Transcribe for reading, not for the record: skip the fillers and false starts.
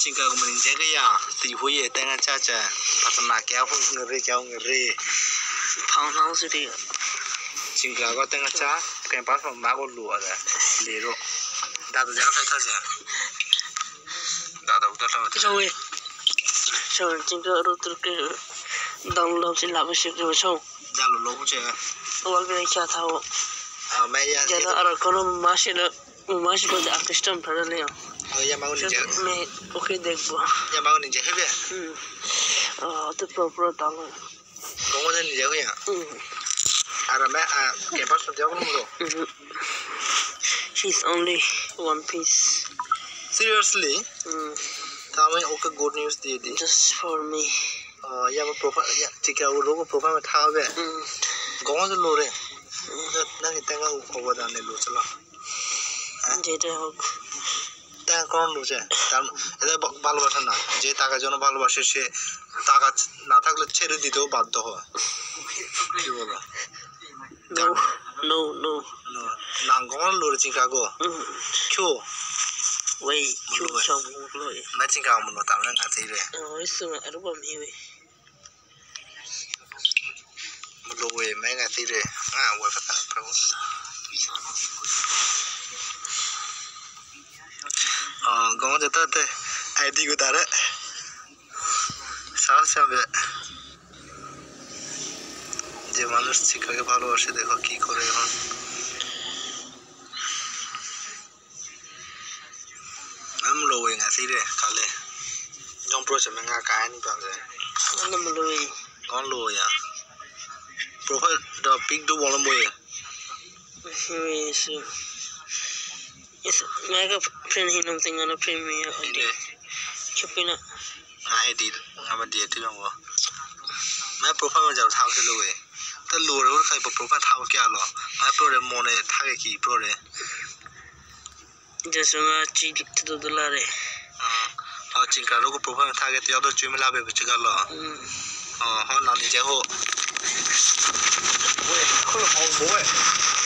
चिंका को मनिंग जगह या ती हुई तेंगा चाचा पतना क्या हो ngeri फाउंड हाउस रे चिंका को तेंगा चा के पास में मागो लुआ दा ले रो दादा जान था से दादा उधर था जोए so चिंका रुतर के डाउनलोड से लाभ से जो सो जालो लोग मुझे वाल में क्या था वो मैं यार ज्यादा और कोनो माशी को आर्टिस्टम फड़ ले या मागो निजे मैं ओके देखबो या मागो निजे है बे तो प्रॉपर डाउन कौन है निजे हो या अरे मैं के पास में जाओ मुरो she's only one piece seriously तामे ओके गुड न्यूज़ दे दी just for me या वो प्रोफाइल या चिका वो लोगो प्रोफाइल में था बे कौन से लो रे ना कितना ऊपर दाने लो चला जेटे हो ता कौन लो जे ताम इधर ভালোবাসা না যে টাকা জন্য ভালোবাসে সে টাকা না থাকলে ছেড়ে দিতেও বাধ্য হয় কি বলো no না কौन लो रे चिका को क्यों 喂क्यों चम लो मैं चिका मुनो Tame ngati re isso era bom me मुलो वे मैं ngati re वो पता प्रभु गाँव जाता थे आईडी को तारे साल से अबे जे मानुष चिका के ভালোবাসে देखो की करे এখন हम लोग वे ngati re काले जॉन प्रोजेक्ट में nga का नहीं पाते no me lo vi कौन लो या प्रोफाइल द पिक दो बोलो मोये Yes, mega friend he no thing on a premiere idea. Chupina. I did. I'm a dear to know. My profile was out how to do it. The lower type of profile how gallo. My brother Mone Taki brother. Just a cheat to the lare. How Chinka local profile target the other Jimila Vichigalo. How not the Jeho. Boy.